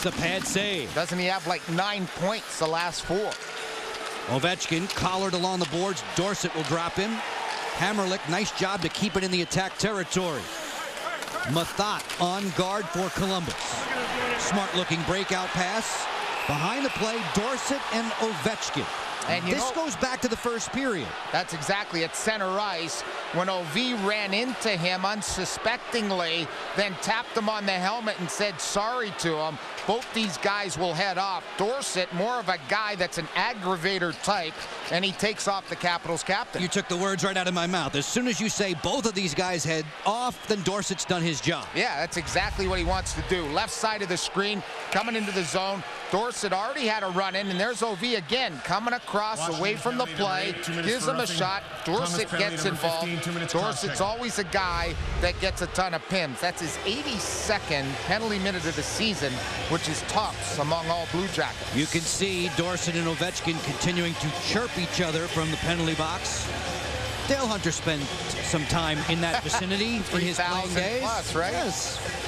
makes the pad save. Doesn't he have like 9 points the last 4? Ovechkin collared along the boards. Dorsett will drop him. Hammerlick, nice job to keep it in the attack territory. Mathat on guard for Columbus. Smart looking breakout pass. Behind the play, Dorsett and Ovechkin. And this goes back to the first period. That's exactly at center ice when OV ran into him unsuspectingly, then tapped him on the helmet and said sorry to him. Both these guys will head off. Dorsett, more of a guy that's an aggravator type, and he takes off the Capitals captain. You took the words right out of my mouth. As soon as you say both of these guys head off, then Dorsett's done his job. Yeah, that's exactly what he wants to do. Left side of the screen, coming into the zone. Dorsett already had a run in, and there's OV again, coming across away from the play, gives him a shot. Dorsett gets involved. Dorsett's always a guy that gets a ton of PIMs. That's his 82nd penalty minute of the season, which is tops among all Blue Jackets. You can see Dorsett and Ovechkin continuing to chirp each other from the penalty box. Dale Hunter spent some time in that vicinity in his playing days. Plus, right? Yes.